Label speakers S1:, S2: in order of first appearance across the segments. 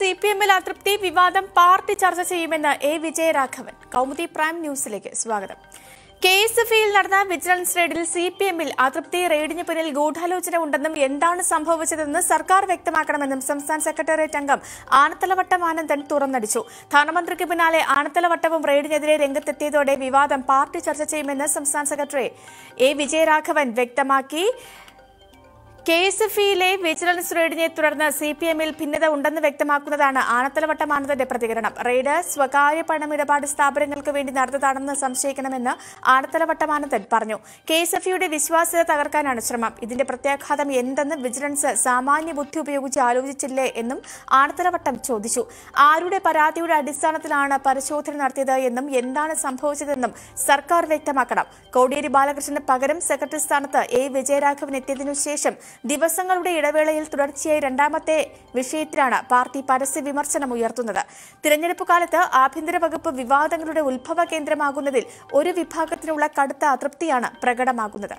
S1: സിപിഎമ്മിൽ അതൃപ്തി വിവാദം പാർട്ടി ചർച്ച ചെയ്യുമെന്ന് എ വിജയരാഘവൻ. കൗമുദി പ്രൈം ന്യൂസിലേക്ക് സ്വാഗതം. കെഎസ്എഫ്ഇയിൽ നടന്ന വിജിലൻസ് റെയ്ഡിൽ സിപിഎമ്മിൽ അതൃപ്തി, റെയ്ഡിന് പിന്നിൽ ഗൂഢാലോചന ഉണ്ടെന്നും എന്താണ് സംഭവിച്ചതെന്ന് സർക്കാർ വ്യക്തമാക്കണമെന്നും സംസ്ഥാന സെക്രട്ടേറിയറ്റ് അംഗം ആനത്തലവട്ടം ആനന്ദൻ തുറന്നടിച്ചു. ധനമന്ത്രിക്ക് പിന്നാലെ ആനത്തലവട്ടവും റെയ്ഡിനെതിരെ രംഗത്തെത്തിയതോടെ വിവാദം പാർട്ടി ചർച്ച ചെയ്യുമെന്ന് സംസ്ഥാന സെക്രട്ടറി എ വിജയരാഘവൻ വ്യക്തമാക്കി. കെഎസ്എഫ്ഇയിലെ വിജിലൻസ് റെയ്ഡിനെ തുടർന്ന് സിപിഎമ്മിൽ ഭിന്നത ഉണ്ടെന്ന് വ്യക്തമാക്കുന്നതാണ് ആനത്തലവട്ടം ആനന്ദന്റെ പ്രതികരണം. റെയ്ഡ് സ്വകാര്യ പണമിടപാട് സ്ഥാപനങ്ങൾക്ക് വേണ്ടി നടന്നതാണെന്ന് സംശയിക്കണമെന്ന് ആനത്തലവട്ടം ആനന്ദൻ പറഞ്ഞു. കെഎസ്എഫ്ഇയുടെ വിശ്വാസ്യത തകർക്കാനാണ് ശ്രമം. ഇതിന്റെ പ്രത്യാഘാതം എന്തെന്ന് വിജിലൻസ് സാമാന്യ ബുദ്ധി ഉപയോഗിച്ച് ആലോചിച്ചില്ലേ എന്നും ആനത്തലവട്ടം ചോദിച്ചു. ആരുടെ പരാതിയുടെ അടിസ്ഥാനത്തിലാണ് പരിശോധന നടത്തിയത് എന്നും എന്താണ് സംഭവിച്ചതെന്നും സർക്കാർ വ്യക്തമാക്കണം. കോടിയേരി ബാലകൃഷ്ണന് പകരം സെക്രട്ടറി സ്ഥാനത്ത് എ വിജയരാഘവൻ എത്തിയതിനു ശേഷം ദിവസങ്ങളുടെ ഇടവേളയിൽ തുടർച്ചയായി രണ്ടാമത്തെ വിഷയത്തിലാണ് പാർട്ടി പരസ്യ വിമർശനം ഉയർത്തുന്നത്. തിരഞ്ഞെടുപ്പ് കാലത്ത് ആഭ്യന്തര വകുപ്പ് വിവാദങ്ങളുടെ ഉത്ഭവ കേന്ദ്രമാകുന്നതിൽ ഒരു വിഭാഗത്തിനുള്ള കടുത്ത അതൃപ്തിയാണ് പ്രകടമാകുന്നത്.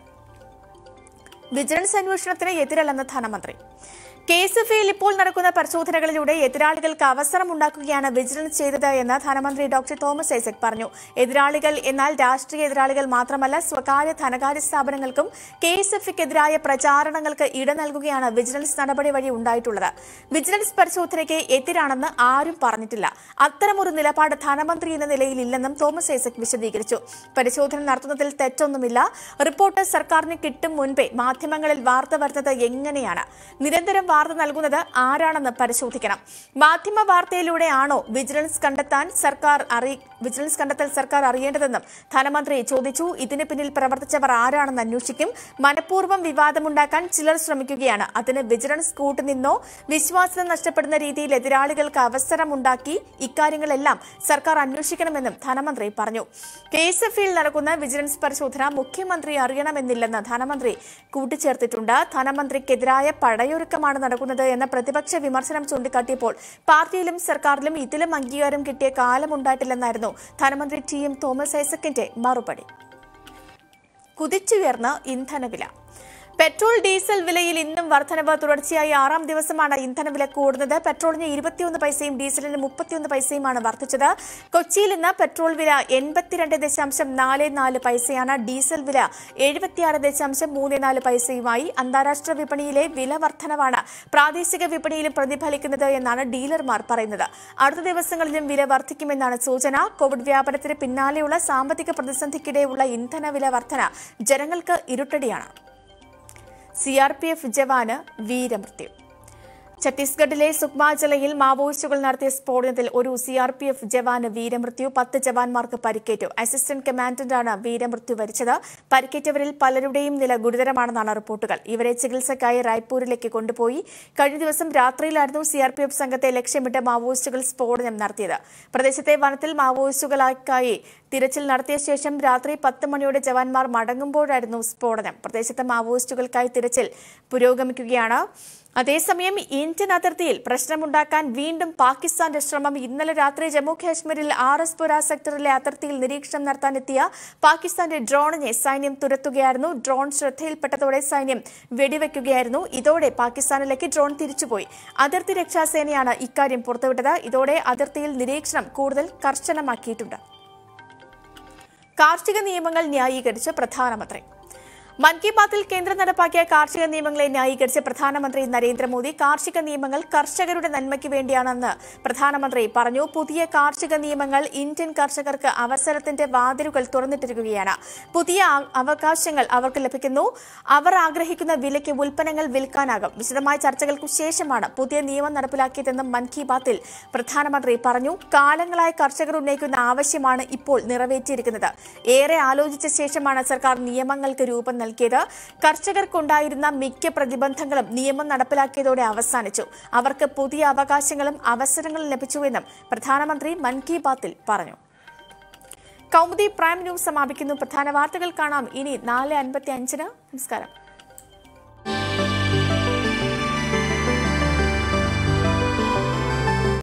S1: വിജിലൻസ് അന്വേഷണത്തിന് എതിരല്ലെന്ന് ധനമന്ത്രി. കെഎസ്എഫ്ഇയിൽ ഇപ്പോൾ നടക്കുന്ന പരിശോധനകളിലൂടെ എതിരാളികൾക്ക് അവസരമുണ്ടാക്കുകയാണ് വിജിലൻസ് ചെയ്തത് എന്ന് ധനമന്ത്രി ഡോക്ടർ തോമസ് ഐസക് പറഞ്ഞു. എതിരാളികൾ എന്നാൽ രാഷ്ട്രീയ എതിരാളികൾ മാത്രമല്ല, സ്വകാര്യ ധനകാര്യ സ്ഥാപനങ്ങൾക്കും കെഎസ്എഫ്ഇക്കെതിരായ പ്രചാരണങ്ങൾക്ക് ഇട നൽകുകയാണ് വിജിലൻസ് നടപടി വഴി ഉണ്ടായിട്ടുള്ളത്. വിജിലൻസ് പരിശോധനയ്ക്ക് എതിരാണെന്ന് ആരും പറഞ്ഞിട്ടില്ല. അത്തരമൊരു നിലപാട് ധനമന്ത്രി എന്ന നിലയിൽ ഇല്ലെന്നും തോമസ് ഐസക് വിശദീകരിച്ചു. പരിശോധന നടത്തുന്നതിൽ തെറ്റൊന്നുമില്ല. റിപ്പോർട്ട് സർക്കാരിന് കിട്ടും മുൻപേ മാധ്യമങ്ങളിൽ വാർത്ത വരുന്നത് എങ്ങനെയാണ്? നിരന്തരം വാർത്ത നൽകുന്നത് ആരാണെന്ന് പരിശോധിക്കണം. മാധ്യമ വാർത്തയിലൂടെയാണോ വിജിലൻസ് കണ്ടെത്തൽ സർക്കാർ അറിയേണ്ടതെന്നും ധനമന്ത്രി ചോദിച്ചു. ഇതിന് പിന്നിൽ പ്രവർത്തിച്ചവർ ആരാണെന്ന് അന്വേഷിക്കും. മനഃപൂർവ്വം വിവാദമുണ്ടാക്കാൻ ചിലർ ശ്രമിക്കുകയാണ്. അതിന് വിജിലൻസ് കൂട്ടുനിന്നോ വിശ്വാസ്യത നഷ്ടപ്പെടുന്ന രീതിയിൽ എതിരാളികൾക്ക് അവസരമുണ്ടാക്കി ഇക്കാര്യങ്ങളെല്ലാം സർക്കാർ അന്വേഷിക്കണമെന്നും ധനമന്ത്രി പറഞ്ഞു. കെഎസ്എഫ്ഇയിൽ നടക്കുന്ന വിജിലൻസ് പരിശോധന മുഖ്യമന്ത്രി അറിയണമെന്നില്ലെന്ന് ധനമന്ത്രി കൂട്ടിച്ചേർത്തിട്ടുണ്ട്. ധനമന്ത്രിക്കെതിരായ പടയൊരുക്കമാണ് നടക്കുന്നത് എന്ന പ്രതിപക്ഷ വിമർശനം ചൂണ്ടിക്കാട്ടിയപ്പോൾ പാർട്ടിയിലും സർക്കാരിലും ഇതിലും അംഗീകാരം കിട്ടിയ കാലമുണ്ടായിട്ടില്ലെന്നായിരുന്നു ധനമന്ത്രി ടി.എം. തോമസ് ഐസക്കിന്റെ മറുപടി. കുതിച്ചുയർന്ന ഇന്ധനവില. പെട്രോൾ ഡീസൽ വിലയിൽ ഇന്നും വർധനവ് തുടർച്ചയായി 6ാം ദിവസമാണ് ഇന്ധനവില കൂടുന്നത്. പെട്രോളിന് 21 പൈസയും ഡീസലിന് 31 പൈസയുമാണ് വർദ്ധിച്ചത്. കൊച്ചിയിൽ ഇന്ന് പെട്രോൾ വില 82.44 പൈസയാണ്. ഡീസൽ വില 76.34 പൈസയുമായി. അന്താരാഷ്ട്ര വിപണിയിലെ വില വർധനവാണ് പ്രാദേശിക വിപണിയിലും പ്രതിഫലിക്കുന്നത് എന്നാണ് ഡീലർമാർ പറയുന്നത്. അടുത്ത ദിവസങ്ങളിലും വില വർദ്ധിക്കുമെന്നാണ് സൂചന. കോവിഡ് വ്യാപനത്തിന് പിന്നാലെയുള്ള സാമ്പത്തിക പ്രതിസന്ധിക്കിടെയുള്ള ഇന്ധനവില വർധന ജനങ്ങൾക്ക് ഇരുട്ടടിയാണ്. സിആർപിഎഫ് ജവാന് വീരമൃത്യു. ഛത്തീസ്ഗഡിലെ സുക്മ ജില്ലയിൽ മാവോയിസ്റ്റുകൾ നടത്തിയ സ്ഫോടനത്തിൽ ഒരു സിആർപിഎഫ് ജവാന് വീരമൃത്യു. 10 ജവാന്മാർക്ക് പരിക്കേറ്റു. അസിസ്റ്റന്റ് കമാൻഡന്റാണ് വീരമൃത്യു വരിച്ചത്. പരിക്കേറ്റവരിൽ പലരുടെയും നില ഗുരുതരമാണെന്നാണ് റിപ്പോർട്ടുകൾ. ഇവരെ ചികിത്സയ്ക്കായി റായ്പൂരിലേക്ക് കൊണ്ടുപോയി. കഴിഞ്ഞ ദിവസം രാത്രിയിലായിരുന്നു സിആർപിഎഫ് സംഘത്തെ ലക്ഷ്യമിട്ട് മാവോയിസ്റ്റുകൾ സ്ഫോടനം നടത്തിയത്. പ്രദേശത്തെ വനത്തിൽ മാവോയിസ്റ്റുകൾക്കായി തിരച്ചിൽ നടത്തിയ ശേഷം രാത്രി 10 മണിയോടെ ജവാന്മാർ മടങ്ങുമ്പോഴായിരുന്നു സ്ഫോടനം. പ്രദേശത്തെ മാവോയിസ്റ്റുകൾക്കായി തിരച്ചിൽ പുരോഗമിക്കുകയാണ്. അതേസമയം ഇന്ത്യൻ അതിർത്തിയിൽ പ്രശ്നമുണ്ടാക്കാൻ വീണ്ടും പാകിസ്ഥാന്റെ ശ്രമം. ഇന്നലെ രാത്രി ജമ്മു കാശ്മീരിൽ ആർഎസ്പുര സെക്ടറിലെ അതിർത്തിയിൽ നിരീക്ഷണം നടത്താനെത്തിയ പാകിസ്ഥാന്റെ ഡ്രോണിനെ സൈന്യം തുരത്തുകയായിരുന്നു. ഡ്രോൺ ശ്രദ്ധയിൽപ്പെട്ടതോടെ സൈന്യം വെടിവെക്കുകയായിരുന്നു. ഇതോടെ പാകിസ്ഥാനിലേക്ക് ഡ്രോൺ തിരിച്ചുപോയി. അതിർത്തി രക്ഷാസേനയാണ് ഇക്കാര്യം പുറത്തുവിട്ടത്. ഇതോടെ അതിർത്തിയിൽ നിരീക്ഷണം കൂടുതൽ കർശനമാക്കിയിട്ടുണ്ട്. കാർഷിക നിയമങ്ങൾ ന്യായീകരിച്ച് പ്രധാനമന്ത്രി. മൻ കി ബാത്തിൽ കേന്ദ്രം നടപ്പാക്കിയ കാർഷിക നിയമങ്ങളെ ന്യായീകരിച്ച് പ്രധാനമന്ത്രി നരേന്ദ്രമോദി. കാർഷിക നിയമങ്ങൾ കർഷകരുടെ നന്മയ്ക്ക് വേണ്ടിയാണെന്ന് പ്രധാനമന്ത്രി പറഞ്ഞു. പുതിയ കാർഷിക നിയമങ്ങൾ ഇന്ത്യൻ കർഷകർക്ക് അവസരത്തിന്റെ വാതിലുകൾ തുറന്നിട്ടിരിക്കുകയാണ്. പുതിയ അവകാശങ്ങൾ അവർക്ക് ലഭിക്കുന്നു. അവർ ആഗ്രഹിക്കുന്ന വിലയ്ക്ക് ഉൽപ്പന്നങ്ങൾ വിൽക്കാനാകും. വിശദമായ ചർച്ചകൾക്കു ശേഷമാണ് പുതിയ നിയമം നടപ്പിലാക്കിയതെന്നും മൻ കി ബാത്തിൽ പ്രധാനമന്ത്രി പറഞ്ഞു. കാലങ്ങളായി കർഷകർ ഉന്നയിക്കുന്ന ആവശ്യമാണ് ഇപ്പോൾ നിറവേറ്റിയിരിക്കുന്നത്. ഏറെ ആലോചിച്ച ശേഷമാണ് സർക്കാർ നിയമങ്ങൾക്ക് രൂപം നൽകിയത്. കർഷകർക്കുണ്ടായിരുന്ന മിക്ക പ്രതിബന്ധങ്ങളും നിയമം നടപ്പിലാക്കിയതോടെ അവസാനിച്ചു. അവർക്ക് പുതിയ അവകാശങ്ങളും അവസരങ്ങളും ലഭിച്ചുവെന്നും പ്രധാനമന്ത്രി മൻ കി ബാത്തിൽ പറഞ്ഞു. കൗമുദി പ്രൈം ന്യൂസ് സമാപിക്കുന്നു. പ്രധാന വാർത്തകൾ കാണാം ഇനി 4:55. നമസ്കാരം.